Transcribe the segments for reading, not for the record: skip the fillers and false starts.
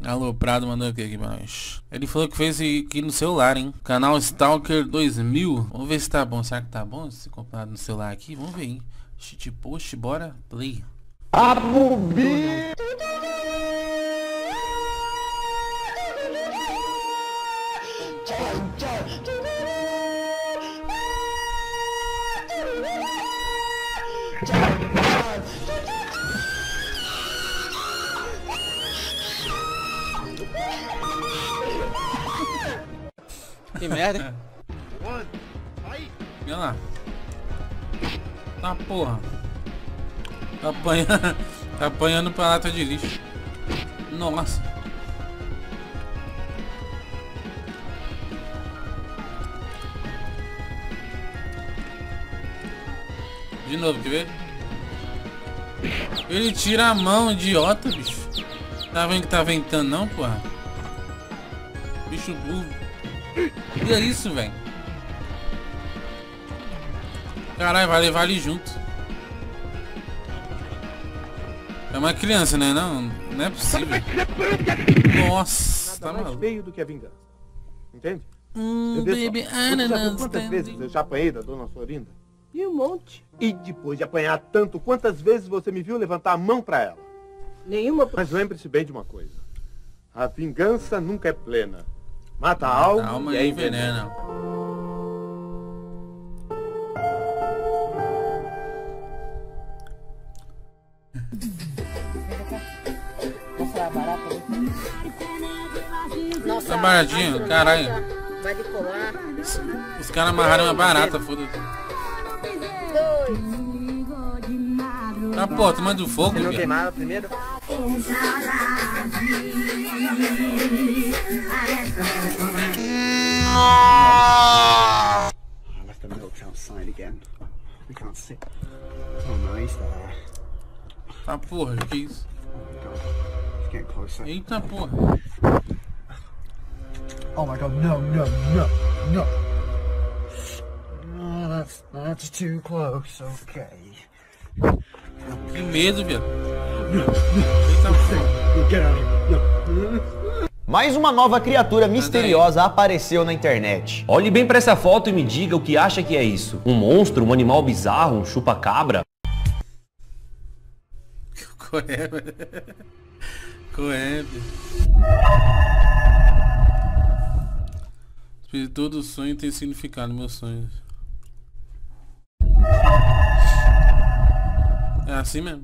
Alô, Prado mandou aqui pra nós. Ele falou que fez aqui no celular, hein? Canal Stalker 2000. Vamos ver se tá bom. Será que tá bom se comprar no celular aqui? Vamos ver, hein? Cheat post, bora play. Abubi! Que merda. Olha lá. Tá porra. Tá apanhando pra lata de lixo. Nossa. De novo, quer ver? Ele tira a mão, idiota, bicho. Tá vendo que tá ventando não, porra? Bicho burro. E é isso, velho. Caralho, vai levar ele junto. É uma criança, né? Não é possível. Nossa, tá maluco. Feio do que a vingança. Entende? Baby, Quantas vezes eu já apanhei da dona Florinda? E um monte. E depois de apanhar tanto, quantas vezes você me viu levantar a mão pra ela? Nenhuma. Mas lembre-se bem de uma coisa. A vingança nunca é plena. Mata a alma, e envenena. Nossa, Tá baratinho, caralho. Vai decolar. Os caras amarraram uma barata, foda-se. Tá, pô, tomando fogo, Você não velho. queimava primeiro? Left the milk's outside again. We can't see. Oh no, he's there. Tá, porra, que isso? Oh god, he's getting closer. Eita, porra. Oh my god, no, no, no, no. Oh, that's too close. Okay. Que medo, velho. Eita, porra. Get out of here. No. Mais uma nova criatura misteriosa apareceu na internet. Olhe bem pra essa foto e me diga o que acha que é isso. Um monstro, um animal bizarro, um chupa-cabra? Qual é, velho? Qual é, velho? Todo sonho tem significado, meus sonhos. É assim mesmo.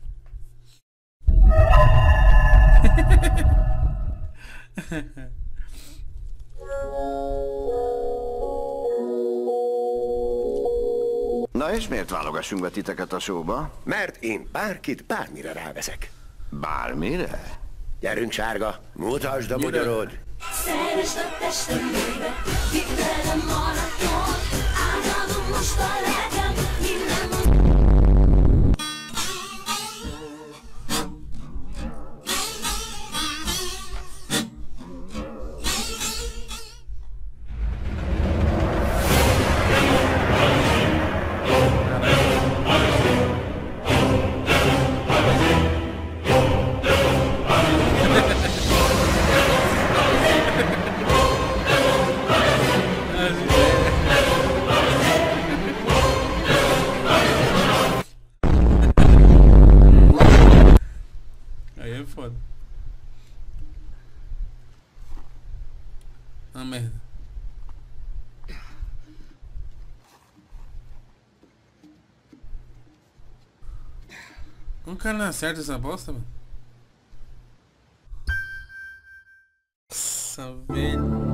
Na és miért válogassunk be titeket a showba? Mert én bárkit bármire ráveszek. Bármire? Gyerünk, sárga, mutasd a magyarod! Szeresd a testembe, vidd velem maraton, átadom most a lelkem, minden Aí é foda. Ah, merda. Como o cara não acerta essa bosta, mano? Nossa, velho.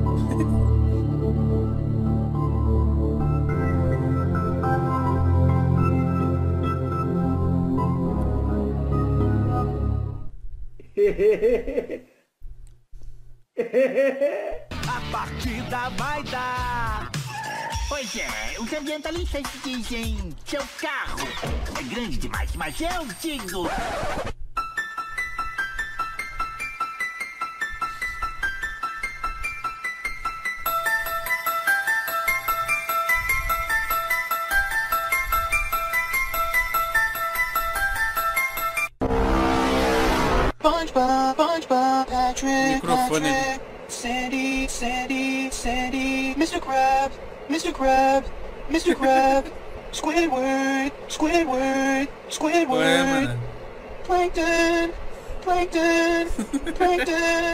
A partida vai dar. Pois é, os ambientalistas dizem seu carro é grande demais, mas eu digo... SpongeBob, SpongeBob. Microfone ali. Sandy, Sandy, Sandy, Mr. Crab, Mr. Crab, Mr. Crab, Squidward, Squidward, Squidward, Ué, mano. Plankton, Plankton, Plankton.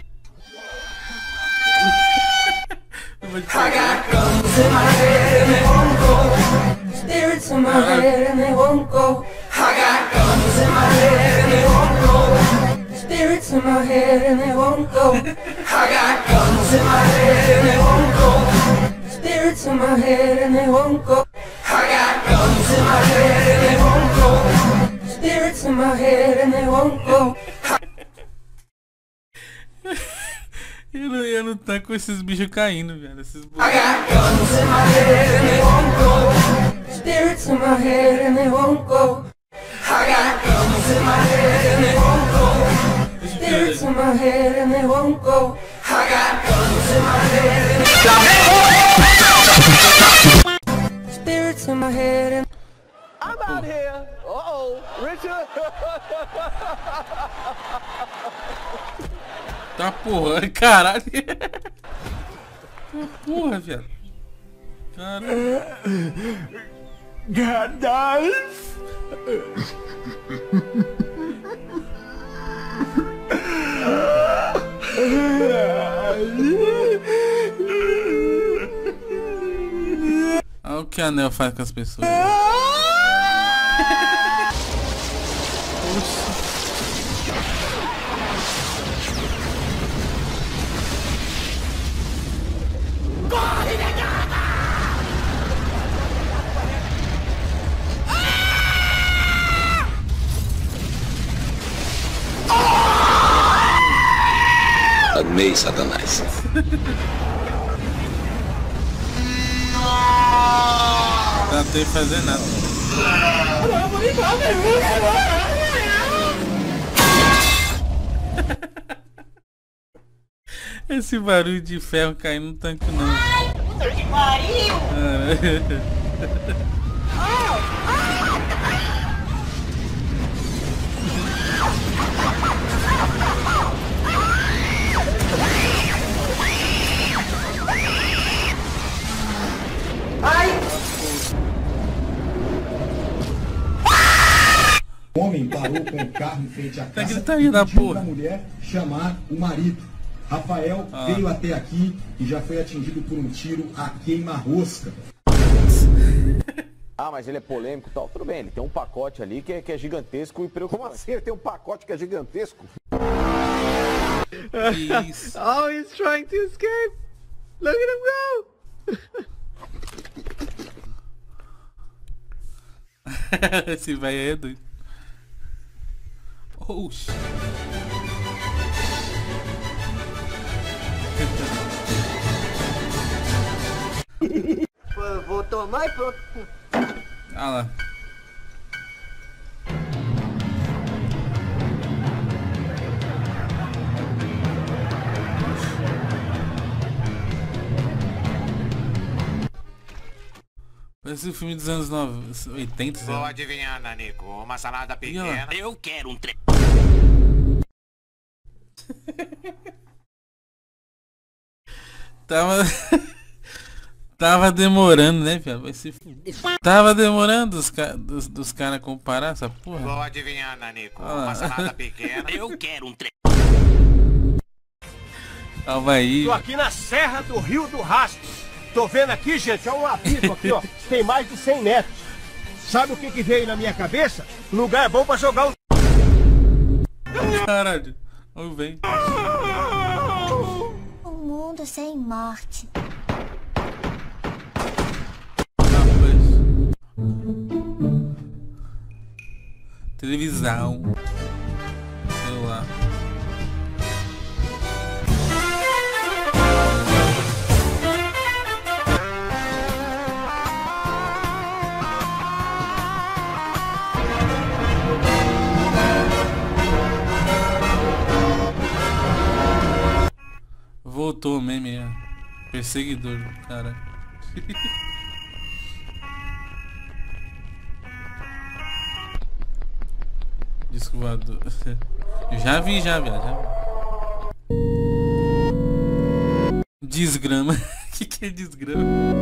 I got guns in my head and they won't go. Spirits in my head and they won't go. I got guns in my head and they won't go. Spirits in my head and they won't go. I got guns in my head and they won't go. Spirits in my head and they won't go. I got guns in my head and they won't go. Spirits in my head and they won't go. Eu não tá com esses bichos caindo, velho. Esses I got guns in my head and they won't go. Spirits in my head and they won't go. I got guns in my head and they won't go. Spirits in my head and they won't go. I got guns in my head and spirits in my head and I'm out here. Uh-oh, Richard. Tá porra, caralho. Tá porra, viado. Caralho. Gandalf. Olha o que a Anel faz com as pessoas. Amei, Satanás. Não tem que fazer nada. Esse barulho de ferro caindo no tanque não. ai, puta que pariu! O homem parou com o carro em frente à casa e pediu para a mulher chamar o marido. Rafael veio até aqui e já foi atingido por um tiro a queima-rosca. Ah, mas ele é polêmico e tal. Tudo bem, ele tem um pacote ali que é gigantesco e preocupante. Como assim? Ele tem um pacote que é gigantesco? Isso. Oh, he's trying to escape. Look at him go. Esse velho é doido. Oxi. Vou tomar e pronto. Ah lá. Parece o filme dos anos 80. Vou adivinhar, Nanico. Uma salada pequena. Eu quero um tre... Tava demorando, né, viado? Tava demorando dos caras comparar essa porra. Vou adivinhar, Nanico. Uma salada pequena. Eu quero um tre... Calma aí. Tô aqui na Serra do Rio do Rastro. Tô vendo aqui, gente, é um abismo aqui, ó. Tem mais de 100 metros. Sabe o que veio na minha cabeça? Lugar bom pra jogar um... Caralho. Vamos ver. Um mundo sem morte. Televisão. Celular. Voltou o meme, perseguidor, cara. Disco voador. Já vi. Desgrama. Que é desgrama?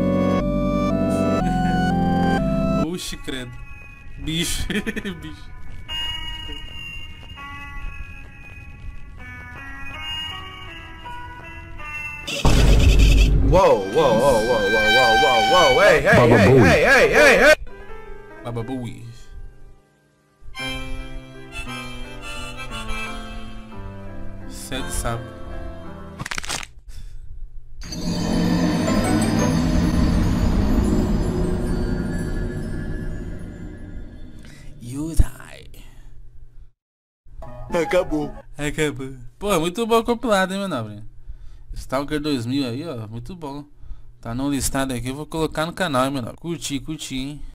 Oxi, credo. Bicho. Bicho. Whoa, whoa, whoa, whoa, whoa, whoa, whoa, whoa, hey, hey, hey, hey, hey, hey, hey. Baba Booey. Sede sapo. You die. Acabou. Acabou. Pô, muito bom compilado, hein, meu nobre? Stalker 2000 aí, ó, muito bom. Tá no listado aqui, eu vou colocar no canal, hein, meu nobre. Curti, hein.